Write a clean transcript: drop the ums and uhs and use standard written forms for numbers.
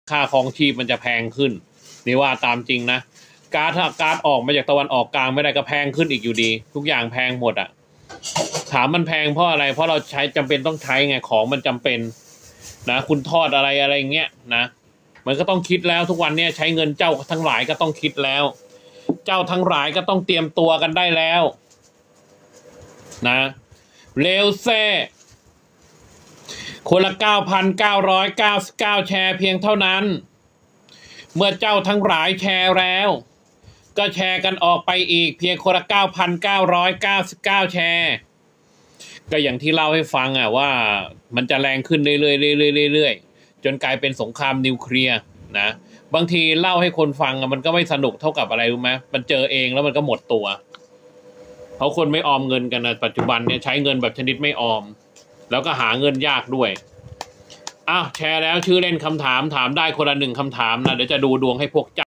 ค่าครองชีพมันจะแพงขึ้นนี่ว่าตามจริงนะถ้าก๊าซออกมาจากตะวันออกกลางไม่ได้ก็แพงขึ้นอีกอยู่ดีทุกอย่างแพงหมดอ่ะถามมันแพงเพราะอะไรเพราะเราใช้จำเป็นต้องใช้ไงของมันจำเป็นนะคุณทอดอะไรเงี้ยนะมันก็ต้องคิดแล้วทุกวันนี้ใช้เงินเจ้าทั้งหลายก็ต้องคิดแล้วเจ้าทั้งหลายก็ต้องเตรียมตัวกันได้แล้วนะเร็วแซ่คนละ 9,999 แชร์เพียงเท่านั้นเมื่อเจ้าทั้งหลายแชร์แล้วก็แชร์กันออกไปอีกเพียงคนละ 9,999 แชร์ก็อย่างที่เล่าให้ฟังอ่ะว่ามันจะแรงขึ้นเรื่อยๆจนกลายเป็นสงครามนิวเคลียร์นะบางทีเล่าให้คนฟังอ่ะมันก็ไม่สนุกเท่ากับอะไรรู้ไหมมันเจอเองแล้วมันก็หมดตัวเพราะคนไม่ออมเงินกันนะปัจจุบันเนี่ยใช้เงินแบบชนิดไม่ออมแล้วก็หาเงินยากด้วยอ้าวแชร์แล้วชื่อเล่นคำถามถามได้คนละ1 คำถามนะเดี๋ยวจะดูดวงให้พวกเจ้า